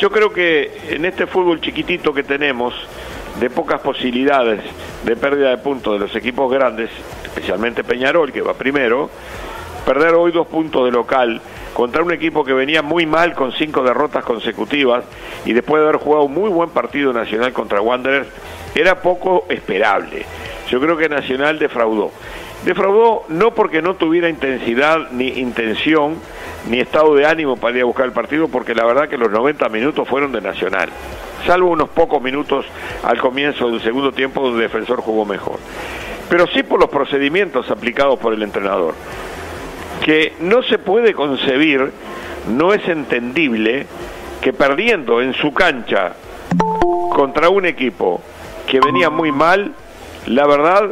Yo creo que en este fútbol chiquitito que tenemos, de pocas posibilidades de pérdida de puntos de los equipos grandes, especialmente Peñarol, que va primero, perder hoy 2 puntos de local contra un equipo que venía muy mal con 5 derrotas consecutivas y después de haber jugado un muy buen partido Nacional contra Wanderers, era poco esperable. Yo creo que Nacional defraudó. Defraudó no porque no tuviera intensidad, ni intención, ni estado de ánimo para ir a buscar el partido, porque la verdad que los 90 minutos fueron de Nacional, salvo unos pocos minutos al comienzo del segundo tiempo donde el Defensor jugó mejor. Pero sí por los procedimientos aplicados por el entrenador, que no se puede concebir, no es entendible que perdiendo en su cancha contra un equipo que venía muy mal, la verdad,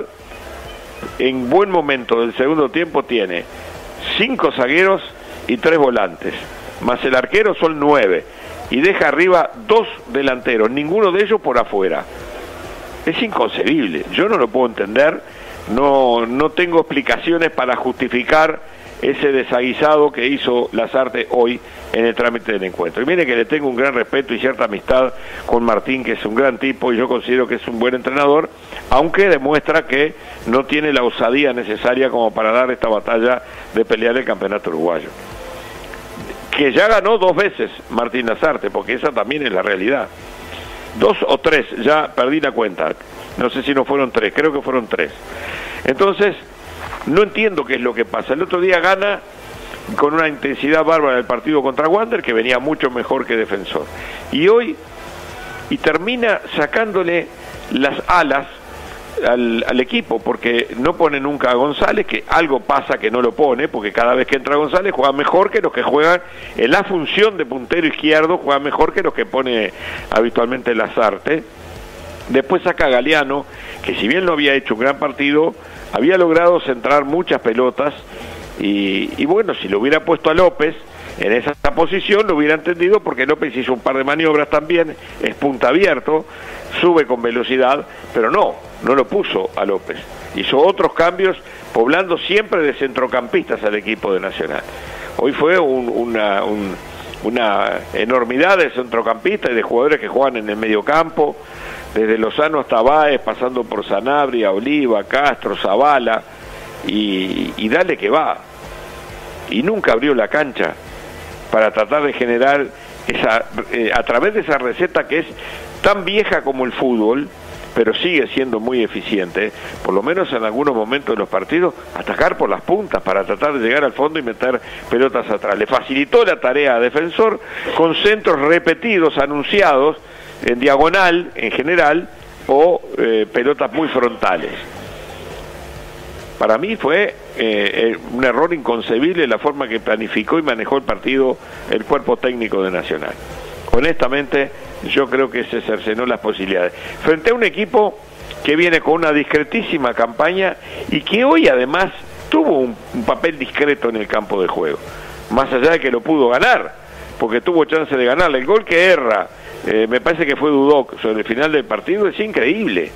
en buen momento del segundo tiempo tiene 5 zagueros y 3 volantes, más el arquero son 9, y deja arriba 2 delanteros, ninguno de ellos por afuera. Es inconcebible, yo no lo puedo entender, no tengo explicaciones para justificar ese desaguisado que hizo Lasarte hoy en el trámite del encuentro. Y mire que le tengo un gran respeto y cierta amistad con Martín, que es un gran tipo y yo considero que es un buen entrenador, aunque demuestra que no tiene la osadía necesaria como para dar esta batalla de pelear el campeonato uruguayo. Que ya ganó 2 veces Martín Lasarte, porque esa también es la realidad. 2 o 3, ya perdí la cuenta, no sé si no fueron 3, creo que fueron 3. Entonces, no entiendo qué es lo que pasa. El otro día gana con una intensidad bárbara el partido contra Wander, que venía mucho mejor que Defensor. Y hoy, y termina sacándole las alas al equipo, porque no pone nunca a González, que algo pasa que no lo pone, porque cada vez que entra González juega mejor que los que juegan en la función de puntero izquierdo, juega mejor que los que pone habitualmente Lasarte. Después saca a Galeano, que si bien no había hecho un gran partido, había logrado centrar muchas pelotas y bueno, si lo hubiera puesto a López en esa posición lo hubiera entendido, porque López hizo un par de maniobras también, es punta abierto, sube con velocidad, pero no lo puso a López. Hizo otros cambios, poblando siempre de centrocampistas al equipo de Nacional. Hoy fue una enormidad de centrocampistas y de jugadores que juegan en el mediocampo, desde Lozano hasta Báez, pasando por Sanabria, Oliva, Castro, Zavala, y dale que va. Y nunca abrió la cancha para tratar de generar a través de esa receta que es tan vieja como el fútbol, pero sigue siendo muy eficiente, por lo menos en algunos momentos de los partidos, atacar por las puntas para tratar de llegar al fondo y meter pelotas atrás. Le facilitó la tarea a Defensor con centros repetidos, anunciados, en diagonal en general, o pelotas muy frontales. Para mí fue un error inconcebible la forma que planificó y manejó el partido el cuerpo técnico de Nacional. Honestamente, yo creo que se cercenó las posibilidades. Frente a un equipo que viene con una discretísima campaña y que hoy además tuvo un papel discreto en el campo de juego. Más allá de que lo pudo ganar, porque tuvo chance de ganarle. El gol que erra, me parece que fue Dudok sobre el final del partido, es increíble,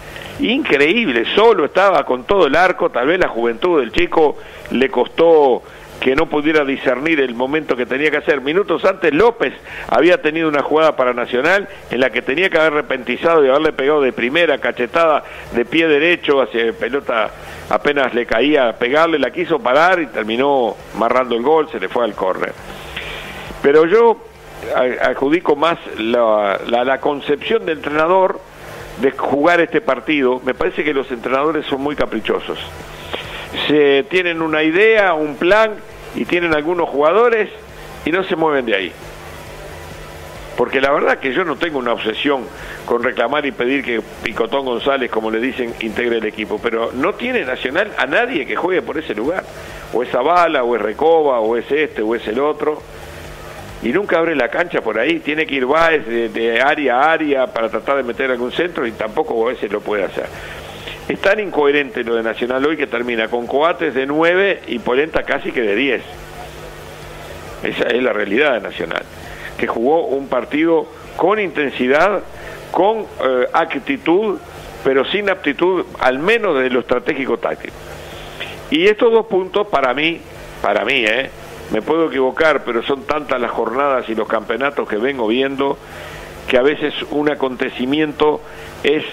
solo estaba con todo el arco, tal vez la juventud del chico le costó que no pudiera discernir el momento que tenía que hacer. Minutos antes López había tenido una jugada para Nacional en la que tenía que haber repentizado y haberle pegado de primera, cachetada de pie derecho hacia pelota, apenas le caía a pegarle, la quiso parar y terminó amarrando el gol, se le fue al córner. Pero yo adjudico más la concepción del entrenador de jugar este partido. Me parece que los entrenadores son muy caprichosos. Se tienen una idea, un plan, y tienen algunos jugadores y no se mueven de ahí. Porque la verdad que yo no tengo una obsesión con reclamar y pedir que Picotón González, como le dicen, integre el equipo, pero no tiene Nacional a nadie que juegue por ese lugar. O es Zavala, o es Recoba, o es este, o es el otro. Y nunca abre la cancha por ahí, tiene que ir Báez de área a área para tratar de meter algún centro, y tampoco a veces lo puede hacer. Es tan incoherente lo de Nacional hoy que termina con Coates de 9 y Polenta casi que de 10. Esa es la realidad de Nacional, que jugó un partido con intensidad, con actitud, pero sin aptitud, al menos de lo estratégico táctico. Y estos 2 puntos para mí, me puedo equivocar, pero son tantas las jornadas y los campeonatos que vengo viendo que a veces un acontecimiento es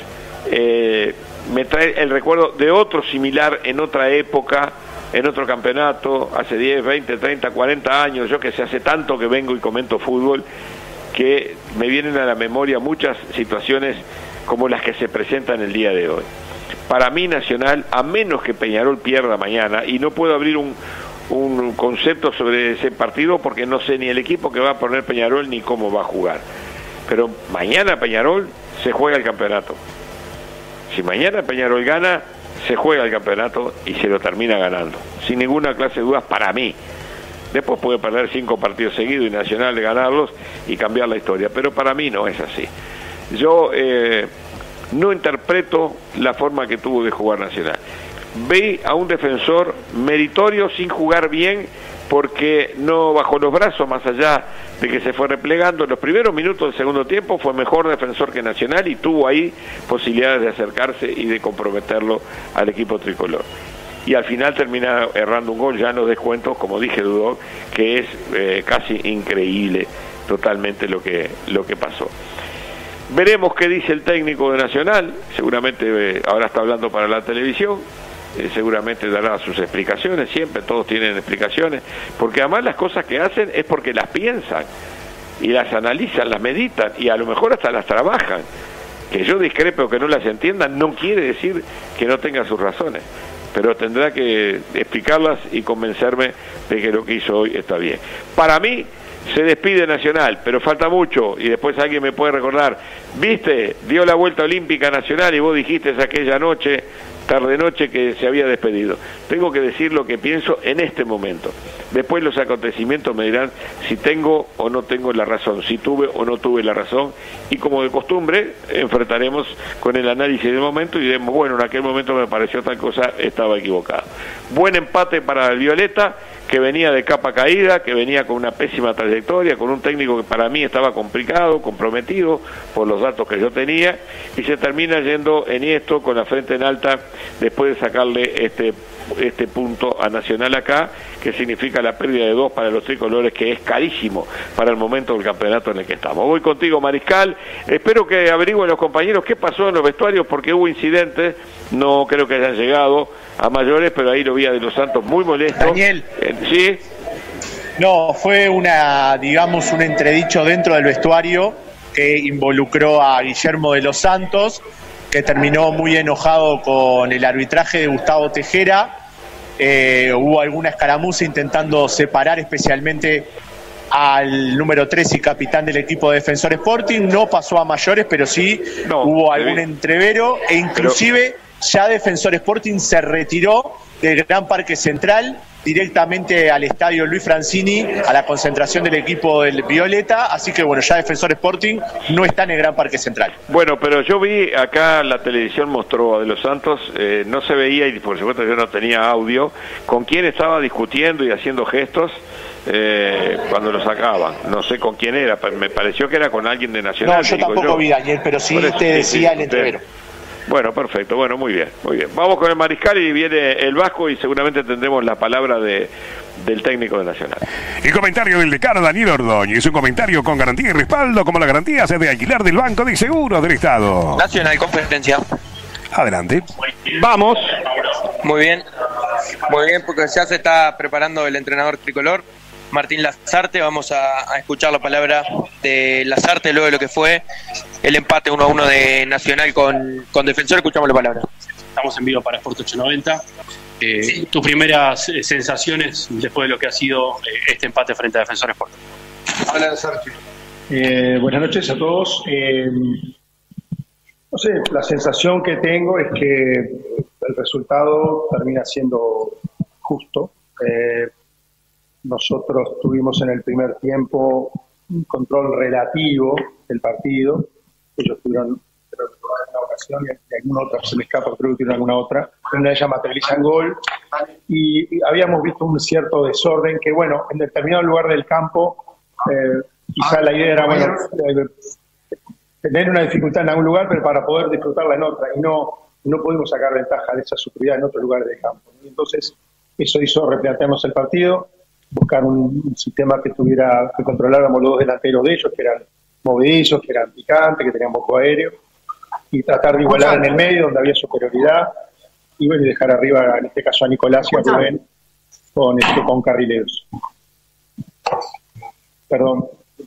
me trae el recuerdo de otro similar en otra época, en otro campeonato, hace 10, 20, 30, 40 años, yo que sé, hace tanto que vengo y comento fútbol, que me vienen a la memoria muchas situaciones como las que se presentan el día de hoy. Para mí Nacional, a menos que Peñarol pierda mañana, y no puedo abrir un concepto sobre ese partido porque no sé ni el equipo que va a poner Peñarol ni cómo va a jugar, pero mañana Peñarol se juega el campeonato. Si mañana Peñarol gana, se juega el campeonato y se lo termina ganando, sin ninguna clase de dudas para mí. Después puede perder 5 partidos seguidos y Nacional de ganarlos y cambiar la historia, pero para mí no es así. Yo no interpreto la forma que tuvo de jugar Nacional. Vi a un defensor meritorio sin jugar bien porque no bajó los brazos, más allá de que se fue replegando. En los primeros minutos del segundo tiempo fue mejor defensor que Nacional y tuvo ahí posibilidades de acercarse y de comprometerlo al equipo tricolor. Y al final termina errando un gol ya en los descuentos, como dije Dudó, que es casi increíble totalmente lo que pasó. Veremos qué dice el técnico de Nacional, seguramente ahora está hablando para la televisión, seguramente dará sus explicaciones, siempre todos tienen explicaciones, porque además las cosas que hacen es porque las piensan, y las analizan, las meditan, y a lo mejor hasta las trabajan. Que yo discrepe o que no las entiendan no quiere decir que no tenga sus razones, pero tendrá que explicarlas y convencerme de que lo que hizo hoy está bien. Para mí se despide Nacional, pero falta mucho, y después alguien me puede recordar, viste, dio la vuelta olímpica Nacional y vos dijiste aquella noche, tarde-noche, que se había despedido. Tengo que decir lo que pienso en este momento. Después los acontecimientos me dirán si tengo o no tengo la razón, si tuve o no tuve la razón, y como de costumbre enfrentaremos con el análisis del momento y diremos, bueno, en aquel momento me pareció tal cosa, estaba equivocado. Buen empate para el Violeta, que venía de capa caída, que venía con una pésima trayectoria, con un técnico que para mí estaba complicado, comprometido por los datos que yo tenía, y se termina yendo Enhiesto con la frente en alta después de sacarle este punto a Nacional acá, que significa la pérdida de 2 para los tricolores, que es carísimo para el momento del campeonato en el que estamos. Voy contigo, Mariscal, espero que averigüen los compañeros qué pasó en los vestuarios, porque hubo incidentes, no creo que hayan llegado a mayores, pero ahí lo vi a De los Santos muy molesto. Daniel. ¿Sí? No, fue digamos, un entredicho dentro del vestuario que involucró a Guillermo De los Santos, que terminó muy enojado con el arbitraje de Gustavo Tejera. Hubo alguna escaramuza intentando separar especialmente al número 3 y capitán del equipo de Defensor Sporting. No pasó a mayores, pero sí hubo algún entrevero, e inclusive ya Defensor Sporting se retiró del Gran Parque Central directamente al estadio Luis Francini, a la concentración del equipo del Violeta, así que bueno, ya Defensor Sporting no está en el Gran Parque Central. Bueno, pero yo vi acá, la televisión mostró a De los Santos, no se veía, y por supuesto yo no tenía audio, con quién estaba discutiendo y haciendo gestos cuando lo sacaban. No sé con quién era, me pareció que era con alguien de Nacional. No, yo tampoco vi, Daniel, pero sí te decía el entrevero. Bueno, perfecto, bueno, muy bien, muy bien. Vamos con el Mariscal y viene el Vasco y seguramente tendremos la palabra del técnico de Nacional. El comentario del decano Daniel Ordóñez, un comentario con garantía y respaldo, como la garantía se de alquilar del Banco de Seguros del Estado. Nacional, competencia. Adelante. Vamos. Muy bien, porque ya se está preparando el entrenador tricolor, Martín Lazarte. Vamos a escuchar la palabra de Lazarte luego de lo que fue el empate 1-1 de Nacional con Defensor. Escuchamos la palabra. Estamos en vivo para Sport 890. Sí. Tus primeras sensaciones después de lo que ha sido este empate frente a Defensor Sport. Hola, Lazarte. Buenas noches a todos. No sé, la sensación que tengo es que el resultado termina siendo justo. Nosotros tuvimos en el primer tiempo un control relativo del partido. Ellos tuvieron, creo que en una ocasión, y alguna otra se me escapa, creo que tuvieron alguna otra. En una de ellas materializan gol. Y habíamos visto un cierto desorden que, bueno, en determinado lugar del campo, quizá la idea era, bueno, tener una dificultad en algún lugar, pero para poder disfrutarla en otra. Y no pudimos sacar ventaja de esa superioridad en otros lugares del campo. Y entonces, eso hizo replantearnos el partido. buscar un sistema que controláramos los dos delanteros de ellos, que eran movedizos, que eran picantes, que tenían poco aéreo, y tratar de igualar en el medio, donde había superioridad, y bueno, y dejar arriba, en este caso a Nicolás y a Rubén, con carrileros. Perdón.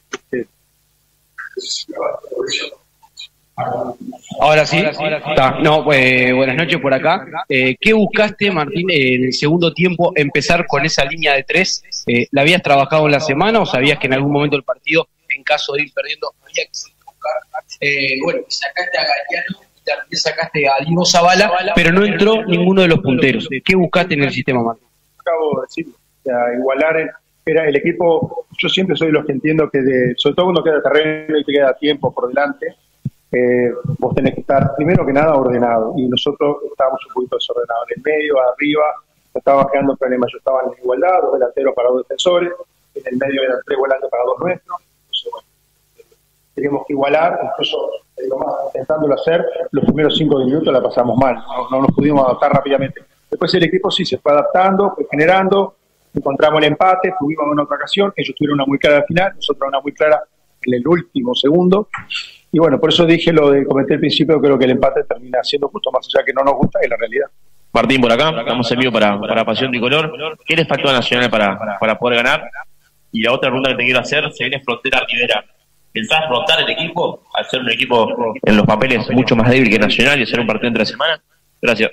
Ahora sí. No, buenas noches por acá. ¿Qué buscaste, Martín, en el segundo tiempo, empezar con esa línea de 3? ¿La habías trabajado en la semana o sabías que en algún momento del partido, en caso de ir perdiendo, había que buscar? Bueno, sacaste a Galeano y también sacaste a Diego Zavala, pero no entró ninguno de los punteros. ¿Qué buscaste en el sistema, Martín? Acabo de decirlo, igualar era el equipo. Yo siempre soy de los que entiendo que, sobre todo cuando queda terreno y te queda tiempo por delante, vos tenés que estar, primero que nada, ordenado, y nosotros estábamos un poquito desordenados, en el medio, arriba, estaba quedando problemas. Yo estaba en igualdad, 2 delanteros para 2 defensores, en el medio eran 3 volantes para 2 nuestros. Entonces, bueno, teníamos que igualar, incluso intentándolo hacer, los primeros 5 minutos la pasamos mal, no nos pudimos adaptar rápidamente. Después el equipo sí se fue adaptando, fue generando, encontramos el empate, tuvimos en otra ocasión, ellos tuvieron una muy clara al final, nosotros una muy clara en el último segundo. Y bueno, por eso dije lo de comenté al principio, creo que el empate termina siendo justo, más allá que no nos gusta, es la realidad. Martín, por acá, estamos en vivo para Pasión Tricolor. ¿Qué les faltó a Nacional para poder ganar? Y la otra pregunta que te quiero hacer, se viene Frontera Rivera. ¿Pensás rotar el equipo al ser un equipo en los papeles mucho más débil que Nacional y hacer un partido entre semana? Gracias.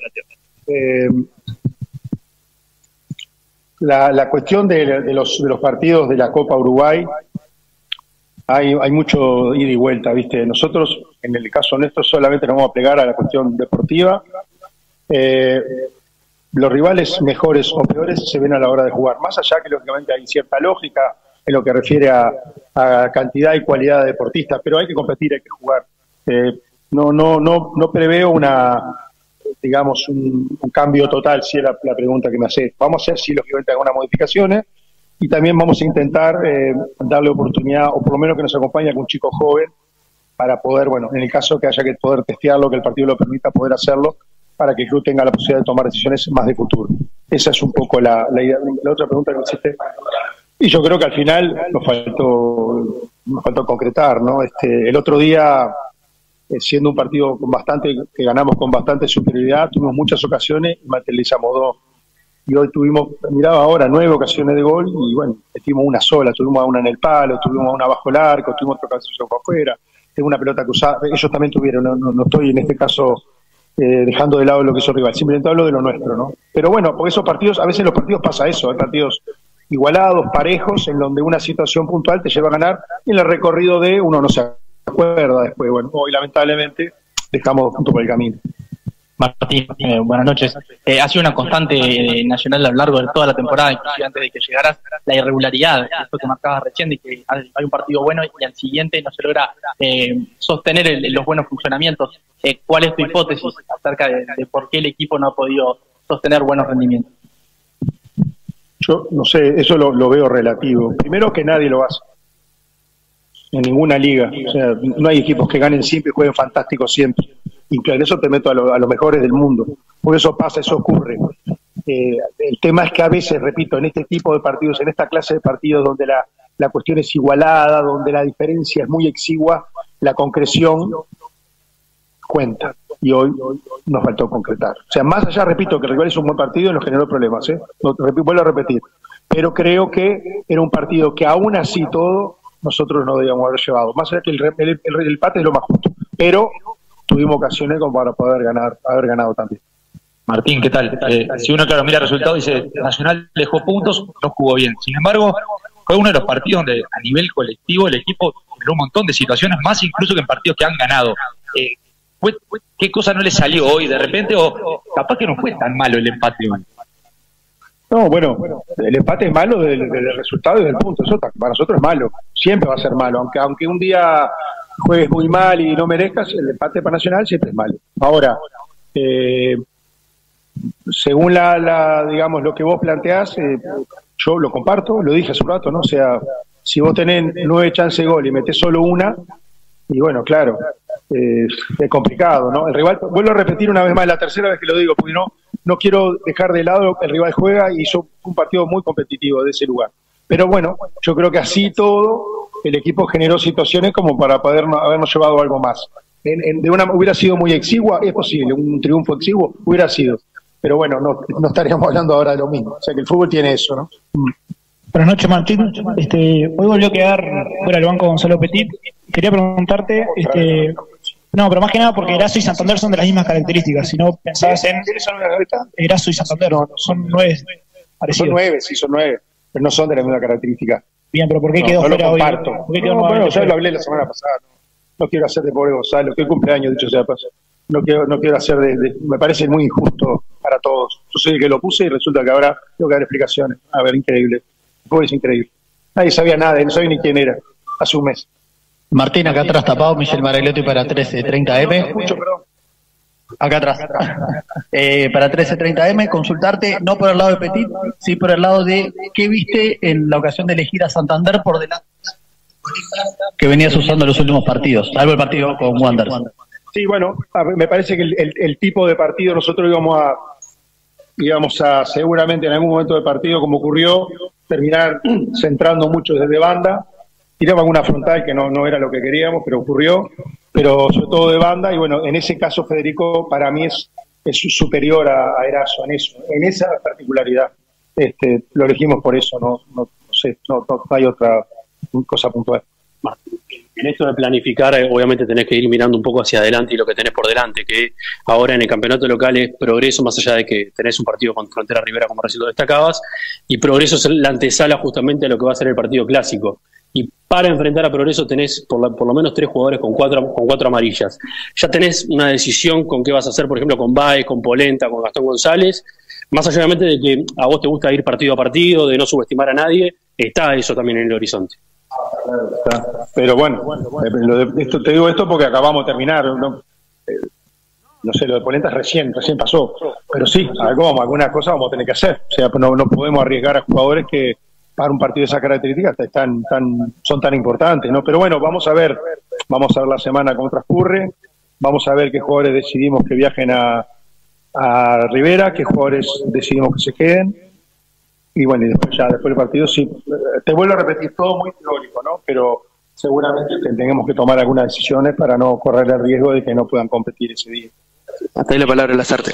La cuestión de los partidos de la Copa Uruguay, hay mucho ida y vuelta, ¿viste? Nosotros, en el caso nuestro, solamente nos vamos a plegar a la cuestión deportiva. Los rivales mejores o peores se ven a la hora de jugar, más allá que lógicamente hay cierta lógica en lo que refiere a cantidad y cualidad de deportistas, pero hay que competir, hay que jugar. No preveo digamos, un cambio total, si es la pregunta que me hace. Vamos a hacer, sí, lógicamente, algunas modificaciones, y también vamos a intentar darle oportunidad, o por lo menos que nos acompañe algún chico joven, para poder, bueno, en el caso que haya que poder testearlo, que el partido lo permita, poder hacerlo, para que el club tenga la posibilidad de tomar decisiones más de futuro. Esa es un poco la idea. La otra pregunta que me hiciste, y yo creo que al final nos faltó concretar, ¿no? El otro día, siendo un partido que ganamos con bastante superioridad, tuvimos muchas ocasiones y materializamos 2. Y hoy miraba ahora 9 ocasiones de gol, y bueno, metimos una sola, tuvimos una en el palo, tuvimos una bajo el arco, tuvimos otra ocasión por afuera, tengo una pelota cruzada, ellos también tuvieron, no estoy en este caso dejando de lado lo que es el rival, simplemente hablo de lo nuestro, ¿no? Pero bueno, porque esos partidos, a veces en los partidos pasa eso, hay partidos igualados, parejos, en donde una situación puntual te lleva a ganar, y en el recorrido de uno no se acuerda después. Bueno, hoy lamentablemente dejamos 2 puntos por el camino. Martín, buenas noches. Ha sido una constante Nacional a lo largo de toda la temporada, inclusive antes de que llegaras, la irregularidad, esto que marcabas recién, de que hay un partido bueno y al siguiente no se logra sostener los buenos funcionamientos. ¿Cuál es tu hipótesis acerca de por qué el equipo no ha podido sostener buenos rendimientos? Yo no sé, eso lo veo relativo. Primero, que nadie lo hace en ninguna liga. O sea, no hay equipos que ganen siempre y jueguen fantástico siempre. Y en eso te meto a los mejores del mundo. Por eso pasa, eso ocurre. El tema es que a veces, repito, en este tipo de partidos, en esta clase de partidos donde la cuestión es igualada, donde la diferencia es muy exigua, la concreción cuenta. Y hoy nos faltó concretar. O sea, más allá, repito, que el rival es un buen partido y nos generó problemas, vuelvo a repetir. Pero creo que era un partido que aún así todo, nosotros no debíamos haber llevado. Más allá que el empate es lo más justo. Pero tuvimos ocasiones como para poder haber ganado también. Martín, ¿qué tal? Si uno, claro, mira el resultado, dice, Nacional dejó puntos, no jugó bien. Sin embargo, fue uno de los partidos donde a nivel colectivo el equipo generó un montón de situaciones, más incluso que en partidos que han ganado. ¿Qué cosa no le salió hoy de repente? O capaz que no fue tan malo el empate, man. No, bueno, el empate es malo del resultado y del punto. Eso para nosotros es malo. Siempre va a ser malo. Aunque un día juegues muy mal y no merezcas, el empate para Nacional siempre es malo. Ahora, según digamos, lo que vos planteás, yo lo comparto, lo dije hace un rato, ¿no? O sea, si vos tenés 9 chances de gol y metés solo una, y bueno, claro, es complicado, ¿no? El rival, vuelvo a repetir una vez más, la tercera vez que lo digo, porque no quiero dejar de lado que el rival juega y hizo un partido muy competitivo de ese lugar. Pero bueno, yo creo que así todo el equipo generó situaciones como para poder habernos llevado algo más. Hubiera sido muy exigua, es posible, un triunfo exiguo hubiera sido. Pero bueno, no estaríamos hablando ahora de lo mismo. O sea que el fútbol tiene eso, ¿no? Buenas noches, Martín. Hoy volvió a quedar fuera del banco Gonzalo Petit. Quería preguntarte, no, pero más que nada porque Eraso y Santander son de las mismas características. Si no pensabas en Eraso y Santander, son 9 parecidos. Son 9, sí, son 9, pero no son de la misma característica. Bien, pero ¿por qué quedó fuera hoy? ¿Por qué quedó bueno, ya lo hablé la semana pasada. No quiero hacer de pobre Gonzalo, que cumpleaños, dicho sea paso. No quiero hacer me parece muy injusto para todos. Yo soy el que lo puse y resulta que ahora tengo que dar explicaciones. A ver, increíble. Es increíble. Nadie sabía nada, no sabía ni quién era hace un mes. Martín, acá atrás tapado, Michel Marellotti para 13:30M. Mucho, perdón. Acá atrás. Para 13:30M, consultarte, no por el lado de Petit, sí por el lado de qué viste en la ocasión de elegir a Santander por delante que venías usando en los últimos partidos, salvo el partido con Wanderers. Sí, bueno, me parece que el tipo de partido nosotros íbamos a seguramente en algún momento del partido, como ocurrió, terminar centrando mucho desde banda. Tiramos alguna frontal que no era lo que queríamos, pero ocurrió, pero sobre todo de banda. Y bueno, en ese caso Federico para mí es superior a Eraso en esa particularidad. Lo elegimos por eso, no sé, no hay otra cosa puntual. En esto de planificar, obviamente tenés que ir mirando un poco hacia adelante y lo que tenés por delante, que ahora en el campeonato local es progreso, más allá de que tenés un partido con Frontera Rivera, como recién lo destacabas, y progreso es la antesala justamente a lo que va a ser el partido clásico. Y para enfrentar a Progreso tenés por lo menos 3 jugadores con cuatro amarillas. Ya tenés una decisión con qué vas a hacer, por ejemplo, con Baez, con Polenta, con Gastón González, más allá obviamente de que a vos te gusta ir partido a partido, de no subestimar a nadie, está eso también en el horizonte. Pero bueno, te digo esto porque acabamos de terminar, no sé, lo de Polenta recién pasó, pero sí, alguna cosa vamos a tener que hacer, o sea, no podemos arriesgar a jugadores que para un partido de esas características son tan importantes, ¿no? Pero bueno, vamos a ver la semana cómo transcurre, vamos a ver qué jugadores decidimos que viajen a Rivera, qué jugadores decidimos que se queden. Y bueno, y después del partido sí, te vuelvo a repetir, todo muy teórico, ¿no? Pero seguramente tengamos que tomar algunas decisiones para no correr el riesgo de que no puedan competir ese día. Hasta ahí la palabra de Lasarte.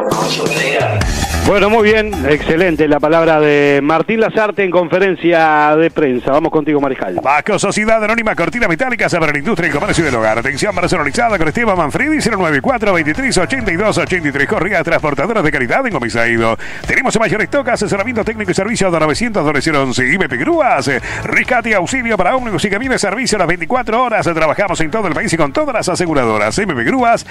Bueno, muy bien, excelente la palabra de Martín Lasarte en conferencia de prensa. Vamos contigo, Mariscal. Vasco, Sociedad Anónima Cortina Metálica para la Industria y el Comercio del Hogar. Atención personalizada con Esteban Manfredi, 094-23-82-83. Correa Transportadoras de Calidad en Comisaido. Tenemos mayores tocas, asesoramiento técnico y servicio de 900-911. IMP Grúas, rescate y auxilio para ómnibus y camiones, servicio a las 24 horas. Trabajamos en todo el país y con todas las aseguradoras. IMP Grúas,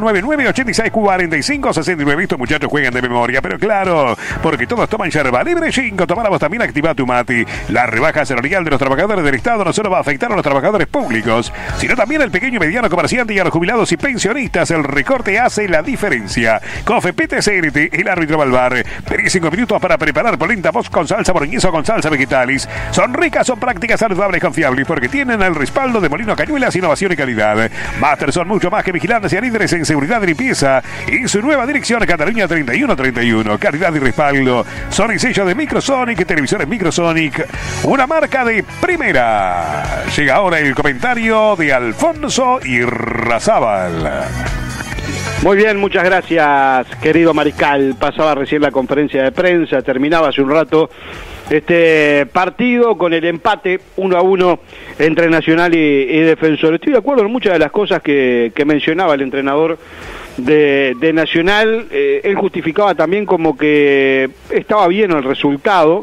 099-86-45-69. Estos muchachos juegan de memoria, pero claro, porque todos toman yerba libre 5. Tomáramos también Activa tu Mati. La rebaja salarial de los trabajadores del Estado no solo va a afectar a los trabajadores públicos, sino también al pequeño y mediano comerciante y a los jubilados y pensionistas. El recorte hace la diferencia. Cofe PTCRT, el árbitro Balbar. Pedí 5 minutos para preparar polenta post con salsa boloñesa o con salsa vegetales. Son ricas, son prácticas, saludables, confiables, porque tienen el respaldo de Molino Cañuelas, innovación y calidad. Master son mucho más que vigilantes y líderes en seguridad y limpieza. Y su nueva dirección, Cataluña 3131. Calidad y respaldo. Son el sello de Microsonic, televisores Microsonic, una marca de primera. Llega ahora el comentario de Alfonso Irrazábal. Muy bien, muchas gracias, querido Mariscal. Pasaba recién la conferencia de prensa, terminaba hace un rato este partido con el empate 1-1 entre Nacional y Defensor. Estoy de acuerdo en muchas de las cosas que mencionaba el entrenador de Nacional. Él justificaba también como que estaba bien el resultado.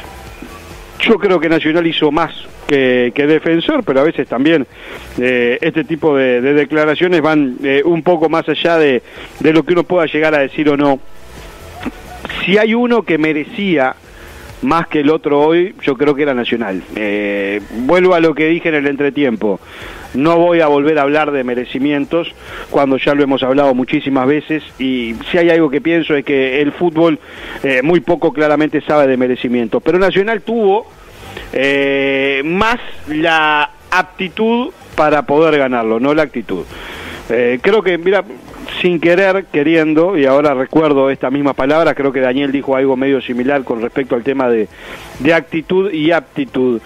Yo creo que Nacional hizo más que Defensor, pero a veces también este tipo de declaraciones van un poco más allá de lo que uno pueda llegar a decir o no. Si hay uno que merecía más que el otro hoy, yo creo que era Nacional. Vuelvo a lo que dije en el entretiempo. No voy a volver a hablar de merecimientos cuando ya lo hemos hablado muchísimas veces, y si hay algo que pienso es que el fútbol muy poco claramente sabe de merecimientos, pero Nacional tuvo más la aptitud para poder ganarlo, no la actitud. Creo que, mira, sin querer, queriendo, y ahora recuerdo esta misma palabra, creo que Daniel dijo algo medio similar con respecto al tema de actitud y aptitud.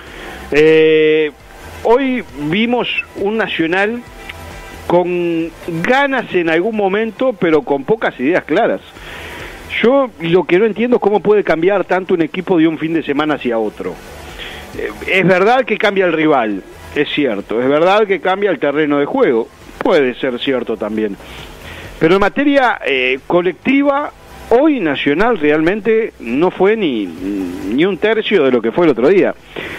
Hoy vimos un Nacional con ganas en algún momento, pero con pocas ideas claras. Yo lo que no entiendo es cómo puede cambiar tanto un equipo de un fin de semana hacia otro. Es verdad que cambia el rival, es cierto. Es verdad que cambia el terreno de juego, puede ser cierto también. Pero en materia colectiva, hoy Nacional realmente no fue ni un tercio de lo que fue el otro día.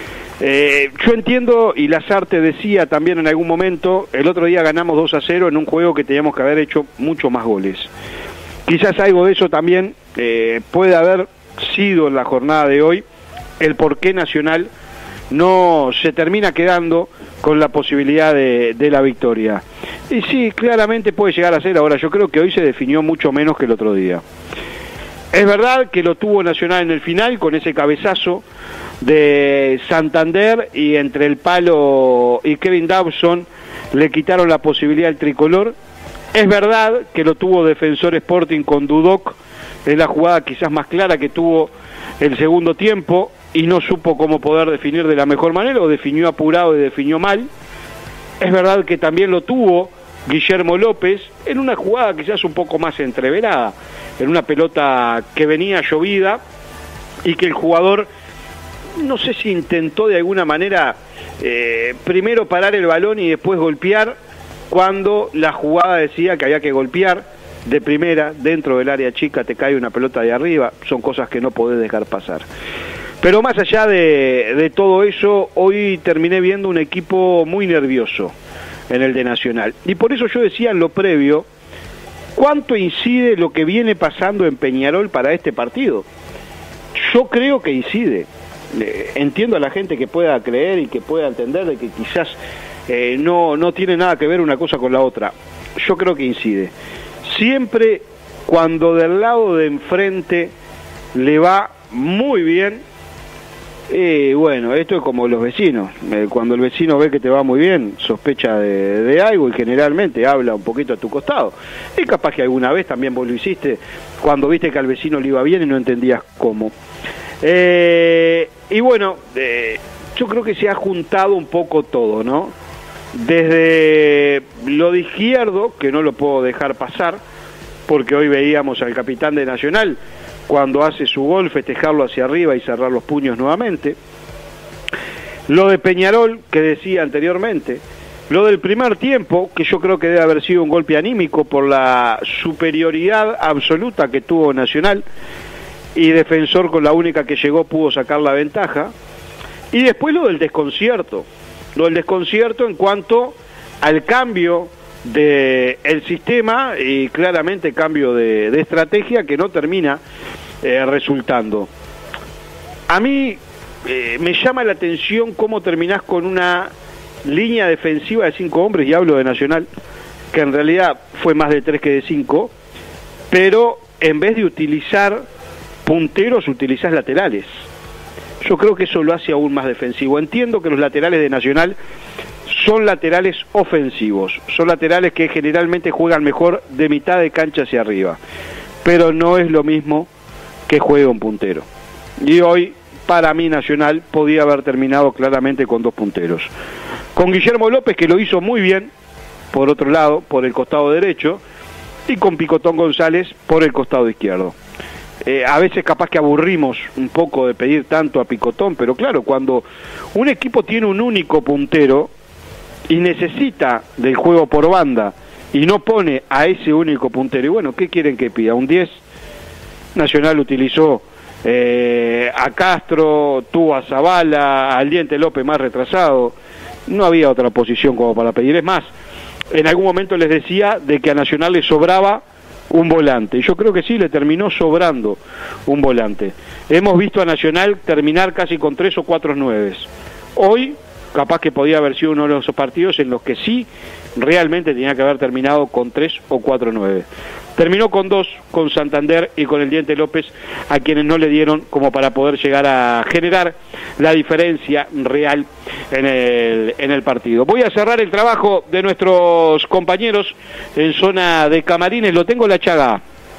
Yo entiendo, y Lasarte decía también en algún momento, el otro día ganamos 2-0 en un juego que teníamos que haber hecho mucho más goles. Quizás algo de eso también puede haber sido en la jornada de hoy el por qué Nacional no se termina quedando con la posibilidad de la victoria. Y sí, claramente puede llegar a ser. Ahora, yo creo que hoy se definió mucho menos que el otro día. Es verdad que lo tuvo Nacional en el final con ese cabezazo de Santander, y entre el palo y Kevin Dawson le quitaron la posibilidad al tricolor. Es verdad que lo tuvo Defensor Sporting con Dudok en la jugada quizás más clara que tuvo el segundo tiempo, y no supo cómo poder definir de la mejor manera, o definió apurado y definió mal. Es verdad que también lo tuvo Guillermo López en una jugada quizás un poco más entreverada, en una pelota que venía llovida y que el jugador, no sé si intentó de alguna manera primero parar el balón y después golpear, cuando la jugada decía que había que golpear de primera, dentro del área chica te cae una pelota de arriba. Son cosas que no podés dejar pasar. Pero más allá de todo eso, hoy terminé viendo un equipo muy nervioso en el de Nacional. Y por eso yo decía en lo previo, ¿cuánto incide lo que viene pasando en Peñarol para este partido? Yo creo que incide. Entiendo a la gente que pueda creer y que pueda entender de que quizás no tiene nada que ver una cosa con la otra. Yo creo que incide. Siempre cuando del lado de enfrente le va muy bien, bueno, esto es como los vecinos. Cuando el vecino ve que te va muy bien, sospecha de algo y generalmente habla un poquito a tu costado. Y capaz que alguna vez también vos lo hiciste cuando viste que al vecino le iba bien y no entendías cómo. Y bueno, yo creo que se ha juntado un poco todo, ¿no? Desde lo de Izquierdo, que no lo puedo dejar pasar, porque hoy veíamos al capitán de Nacional, cuando hace su gol, festejarlo hacia arriba y cerrar los puños nuevamente. Lo de Peñarol, que decía anteriormente. Lo del primer tiempo, que yo creo que debe haber sido un golpe anímico por la superioridad absoluta que tuvo Nacional, y Defensor, con la única que llegó, pudo sacar la ventaja. Y después lo del desconcierto. Lo del desconcierto en cuanto al cambio del sistema, y claramente cambio de estrategia que no termina resultando. A mí me llama la atención cómo terminás con una línea defensiva de 5 hombres, y hablo de Nacional, que en realidad fue más de 3 que de 5, pero en vez de utilizar punteros, utilizás laterales. Yo creo que eso lo hace aún más defensivo. Entiendo que los laterales de Nacional son laterales ofensivos, son laterales que generalmente juegan mejor de mitad de cancha hacia arriba, pero no es lo mismo que juega un puntero. Y hoy, para mí, Nacional podía haber terminado claramente con 2 punteros. Con Guillermo López, que lo hizo muy bien, por otro lado, por el costado derecho, y con Picotón González por el costado izquierdo. A veces capaz que aburrimos un poco de pedir tanto a Picotón, pero claro, cuando un equipo tiene un único puntero y necesita del juego por banda y no pone a ese único puntero, y bueno, ¿qué quieren que pida? ¿Un 10? Nacional utilizó a Castro, tuvo a Zavala, al Diente López más retrasado. No había otra posición como para pedir. Es más, en algún momento les decía de que a Nacional le sobraba un volante, y yo creo que sí, le terminó sobrando un volante. Hemos visto a Nacional terminar casi con 3 o 4 9. Hoy, capaz que podía haber sido uno de esos partidos en los que sí, realmente tenía que haber terminado con 3 o 4 9. terminó con 2, con Santander y con el Diente López, a quienes no le dieron como para poder llegar a generar la diferencia real en el partido. Voy a cerrar el trabajo de nuestros compañeros en zona de camarines. Lo tengo, La Chaga.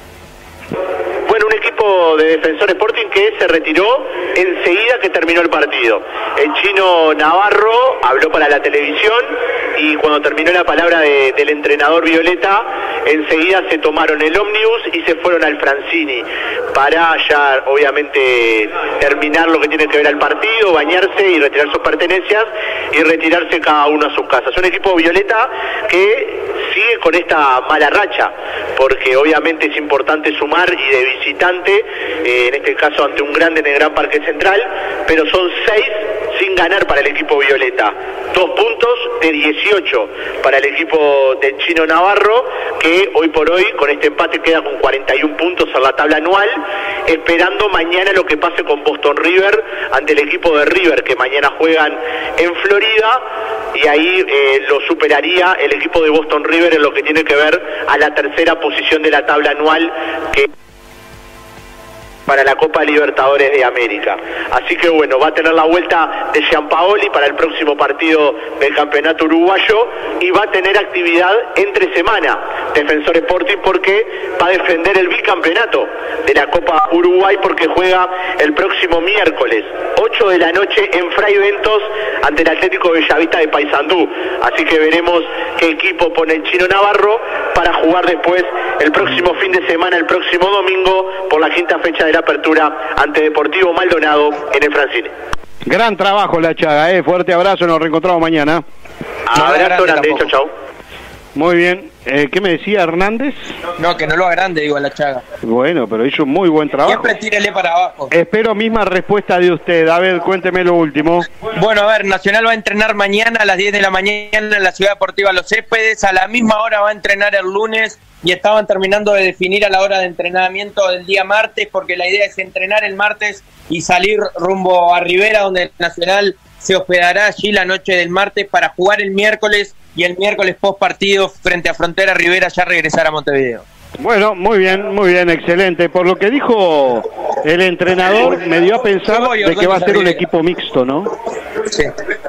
Bueno, un equipo de Defensor Sporting que se retiró enseguida que terminó el partido. El chino Navarro habló para la televisión y cuando terminó la palabra del entrenador Violeta, enseguida se tomaron el ómnibus y se fueron al Francini para ya obviamente terminar lo que tiene que ver al partido, bañarse y retirar sus pertenencias y retirarse cada uno a sus casas. Un equipo Violeta que sigue con esta mala racha, porque obviamente es importante sumar y de visitante, en este caso ante un grande en el Gran Parque Central, pero son 6 sin ganar para el equipo Violeta, 2 puntos de 18 para el equipo del chino Navarro, que hoy por hoy con este empate queda con 41 puntos en la tabla anual, esperando mañana lo que pase con Boston River ante el equipo de River, que mañana juegan en Florida, y ahí lo superaría el equipo de Boston River en lo que tiene que ver a la tercera posición de la tabla anual, que para la Copa Libertadores de América. Así que bueno, va a tener la vuelta de Gianpaoli para el próximo partido del campeonato uruguayo y va a tener actividad entre semana Defensor Sporting, porque va a defender el bicampeonato de la Copa Uruguay, porque juega el próximo miércoles 8 de la noche en Fray Ventos ante el Atlético Bellavista de Paysandú. Así que veremos qué equipo pone el chino Navarro para jugar después el próximo fin de semana, el próximo domingo, por la 5ª fecha de la apertura ante Deportivo Maldonado en el Francine. Gran trabajo, La Chaga, fuerte abrazo, nos reencontramos mañana. Abrazo grande, chau, chau. Muy bien, ¿qué me decía Hernández? No, que no lo agrande, digo, a La Chaga. Bueno, pero hizo un muy buen trabajo. Siempre tírele para abajo. Espero misma respuesta de usted. A ver, cuénteme lo último. Bueno, a ver, Nacional va a entrenar mañana a las 10 de la mañana en la Ciudad Deportiva Los Céspedes. A la misma hora va a entrenar el lunes y estaban terminando de definir a la hora de entrenamiento del día martes, porque la idea es entrenar el martes y salir rumbo a Rivera, donde el Nacional se hospedará allí la noche del martes para jugar el miércoles, y el miércoles post partido frente a Frontera Rivera ya regresar a Montevideo. Bueno, muy bien, excelente. Por lo que dijo el entrenador, me dio a pensar de que va a ser un equipo mixto, ¿no? Sí.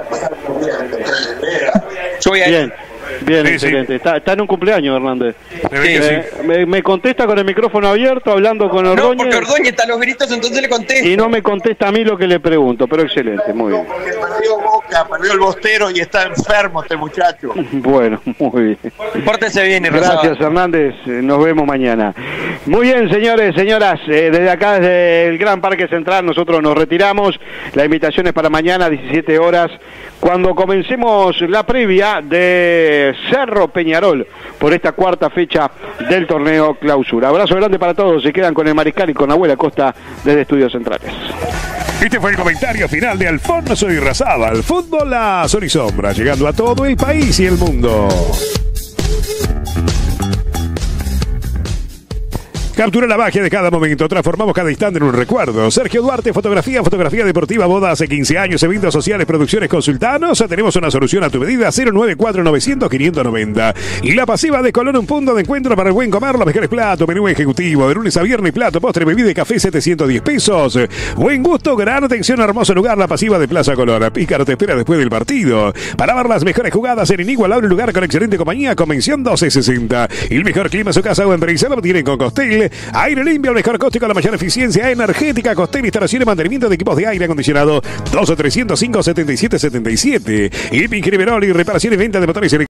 Yo voy a ir. Bien, Sí, excelente. sí. Está en un cumpleaños, Hernández. Sí. Me contesta con el micrófono abierto, hablando con Ordóñez. No, porque Ordóñez está a los gritos, entonces le contesto. Y no me contesta a mí lo que le pregunto, pero excelente, muy bien. Porque perdió Boca, perdió el Bostero y está enfermo este muchacho. Bueno, muy bien. Pórtese bien, Gracias, Hernández. Nos vemos mañana. Muy bien, señores, señoras. Desde acá, desde el Gran Parque Central, nosotros nos retiramos. La invitación es para mañana, 17 horas, cuando comencemos la previa de Cerro Peñarol por esta 4ª fecha del torneo Clausura. Abrazo grande para todos. Se quedan con el Mariscal y con Abuela Costa desde Estudios Centrales. Este fue el comentario final de Alfonso Irrazábal. Fútbol a sol y sombra, llegando a todo el país y el mundo. Captura la magia de cada momento, transformamos cada instante en un recuerdo. Sergio Duarte, fotografía deportiva, boda hace 15 años, eventos sociales, producciones, consultanos. Tenemos una solución a tu medida, 094-900-590. Y la pasiva de Colón, un punto de encuentro para el buen comer, los mejores platos, menú ejecutivo, de lunes a viernes, plato, postre, bebida y café, 710 pesos. Buen gusto, gran atención, hermoso lugar, la pasiva de Plaza Colón. Pícaro te espera después del partido. Para ver las mejores jugadas en inigualable lugar con excelente compañía, Convención 1260. El mejor clima en su casa o empresa lo tienen con Costel. Aire limpio, el mejor coste con la mayor eficiencia energética. Costel, instalación y mantenimiento de equipos de aire acondicionado. 2 o 305 7777. Y Pinky Riverol y reparación y venta de motores eléctricos.